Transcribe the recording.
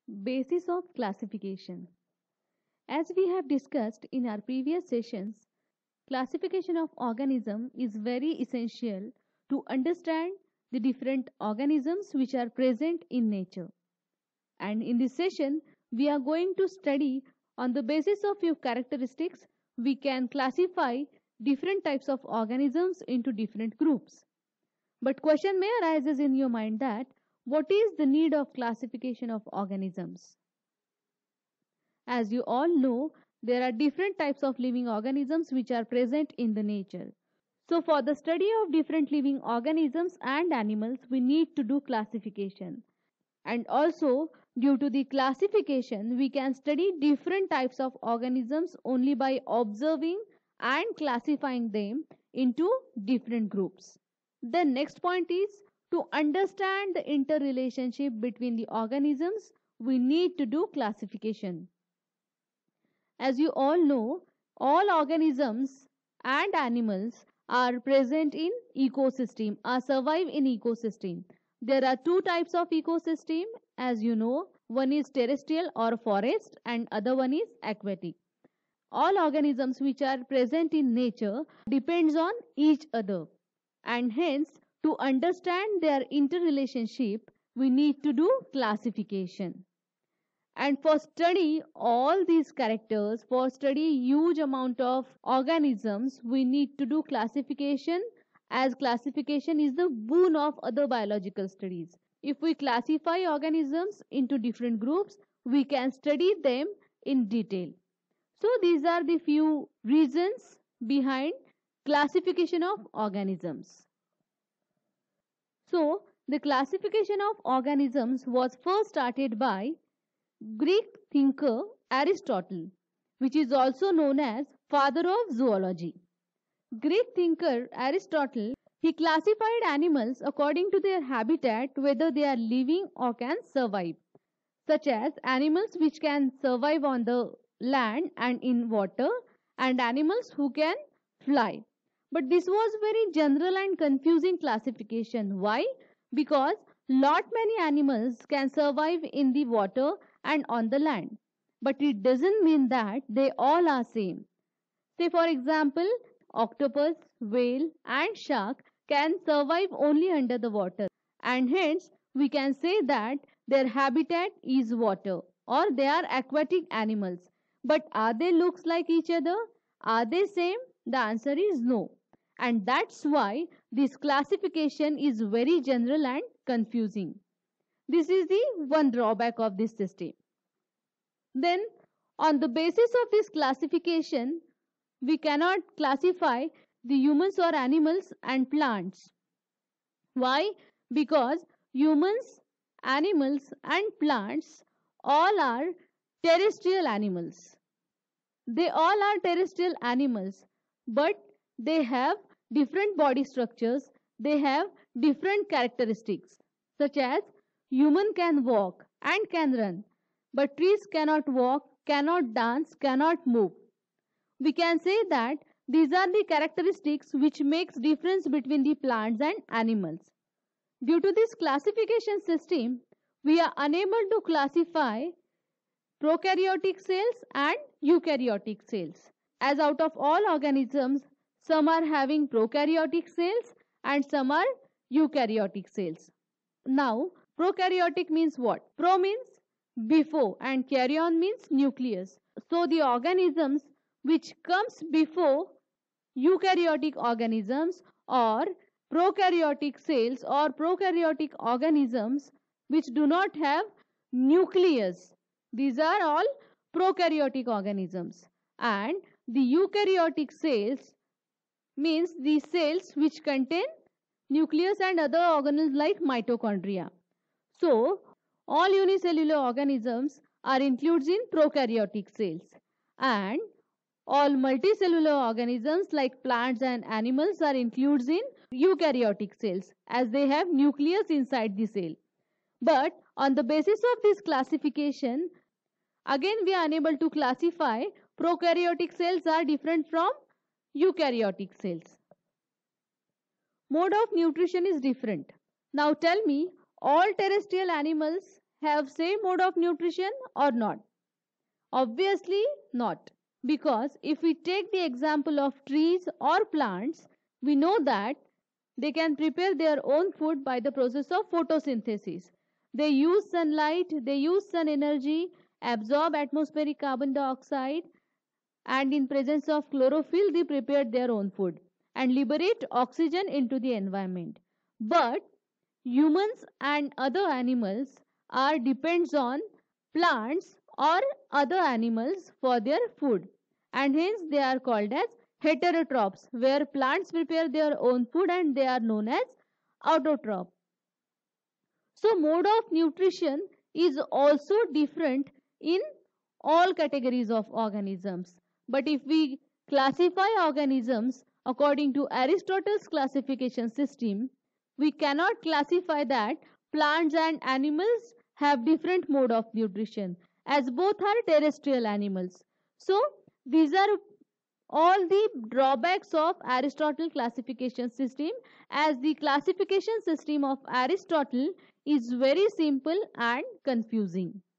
Basis of classification. As we have discussed in our previous sessions, classification of organism is very essential to understand the different organisms which are present in nature. And in this session, we are going to study on the basis of few characteristics, we can classify different types of organisms into different groups. But question may arise in your mind that what is the need of classification of organisms? As you all know, there are different types of living organisms which are present in the nature. So for the study of different living organisms and animals, we need to do classification. And also, due to the classification, we can study different types of organisms only by observing and classifying them into different groups. The next point is to understand the interrelationship between the organisms, we need to do classification. As you all know, all organisms and animals are present in ecosystem, are survive in ecosystem. There are two types of ecosystem, as you know, one is terrestrial or forest and other one is aquatic. All organisms which are present in nature depends on each other, and hence to understand their interrelationship we need to do classification. And for study all these characters, for study huge amount of organisms, we need to do classification, as classification is the boon of other biological studies. If we classify organisms into different groups, we can study them in detail. So these are the few reasons behind classification of organisms. So the classification of organisms was first started by Greek thinker Aristotle, which is also known as father of zoology. Greek thinker Aristotle, he classified animals according to their habitat, whether they are living or can survive, such as animals which can survive on the land and in water, and animals who can fly. But this was very general and confusing classification. Why? Because lot many animals can survive in the water and on the land, but it doesn't mean that they all are same. Say for example, octopus, whale and shark can survive only under the water, and hence we can say that their habitat is water, or they are aquatic animals. But are they looks like each other? Are they same? The answer is no. And that's why this classification is very general and confusing. This is the one drawback of this system. Then, on the basis of this classification, we cannot classify the humans or animals and plants. Why? Because humans, animals and plants all are terrestrial animals. They all are terrestrial animals, but they have different body structures, they have different characteristics, such as human can walk and can run, but trees cannot walk, cannot dance, cannot move. We can say that these are the characteristics which makes difference between the plants and animals. Due to this classification system, we are unable to classify prokaryotic cells and eukaryotic cells, as out of all organisms, some are having prokaryotic cells and some are eukaryotic cells. Now, prokaryotic means what? Pro means before and karyon means nucleus. So the organisms which comes before eukaryotic organisms, or prokaryotic cells or prokaryotic organisms which do not have nucleus, these are all prokaryotic organisms. And the eukaryotic cells means the cells which contain nucleus and other organelles like mitochondria. So all unicellular organisms are included in prokaryotic cells, and all multicellular organisms like plants and animals are included in eukaryotic cells, as they have nucleus inside the cell. But on the basis of this classification, again we are unable to classify prokaryotic cells are different from eukaryotic cells. Mode of nutrition is different. Now tell me, all terrestrial animals have same mode of nutrition or not? Obviously not. Because if we take the example of trees or plants, we know that they can prepare their own food by the process of photosynthesis. They use sunlight, they use sun energy, absorb atmospheric carbon dioxide, and in presence of chlorophyll they prepare their own food and liberate oxygen into the environment. But humans and other animals are depends on plants or other animals for their food, and hence they are called as heterotrophs, where plants prepare their own food and they are known as autotroph. So mode of nutrition is also different in all categories of organisms. But if we classify organisms according to Aristotle's classification system, we cannot classify that plants and animals have different mode of nutrition, as both are terrestrial animals. So these are all the drawbacks of Aristotle classification system, as the classification system of Aristotle is very simple and confusing.